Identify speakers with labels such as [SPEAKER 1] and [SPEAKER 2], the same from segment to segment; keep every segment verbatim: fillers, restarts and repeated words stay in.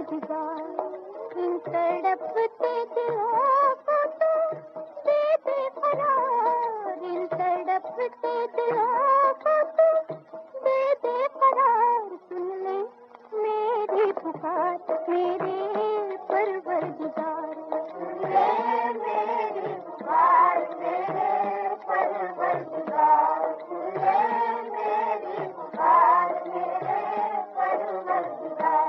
[SPEAKER 1] परवरदिगार इन तड़पते दिलों को तू दे दे करार, इन तड़पते दिलों को तू दे दे करार। सुन ले मेरी पुकार मेरे परवरदिगार, सुन ले मेरी पुकार मेरे परवरदिगार, सुन ले मेरी पुकार मेरे परवरदिगार।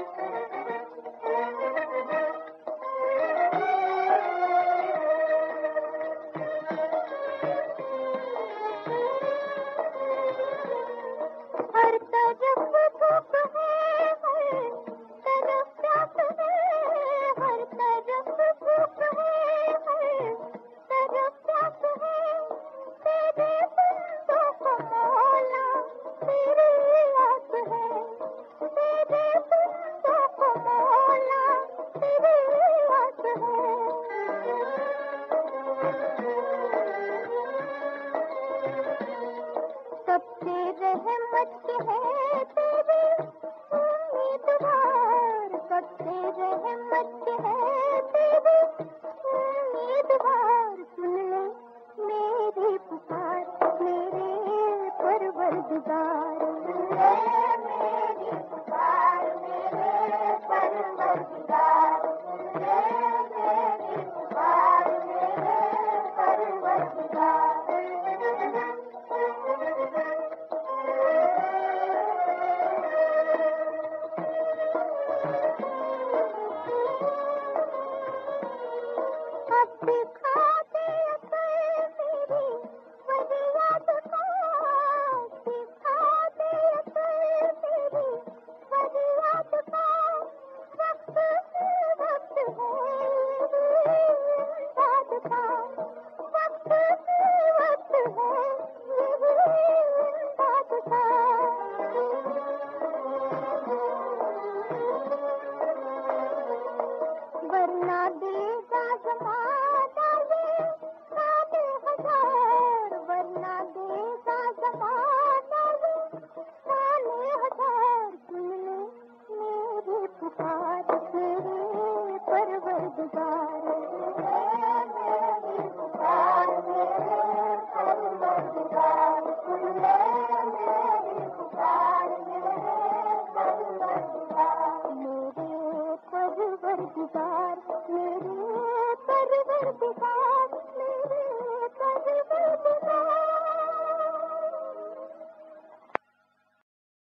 [SPEAKER 1] हर तरफ धूप है, हर तरफ प्यास है, हर तरफ धूप है, हर तरफ प्यास है। तेरे बंदों को मौला तेरी आस है, तेरे बंदों को मौला तेरी आस है। सबसे रहमत के है तेरे उम्मीदवार, सबसे रहमत के है तेरे उम्मीदवार। सुन ले मेरी पुकार मेरे परवरदिगार, सुन ले मेरी पुकार मेरे परवरदिगार, सुन ले मेरी पुकार मेरे परवरदिगार। अब दिखा दे अकल मेरी वही याद का, दिखा दे अकल मेरी वही याद का। वक्त ही वक्त है याद का, वक्त ही वक्त है यही याद का। वरना देगा ज़माना ये साले हजार, वरना देगा ज़माना ये साले हजार। सुन ले मेरी पुकार मेरे परवरदिगार, सुन ले मेरी पुकार मेरे परवरदिगार, सुन ले मेरी पुकार मेरे परवरदिगार, मेरे परवरदिगार मेरे परवरदिगार।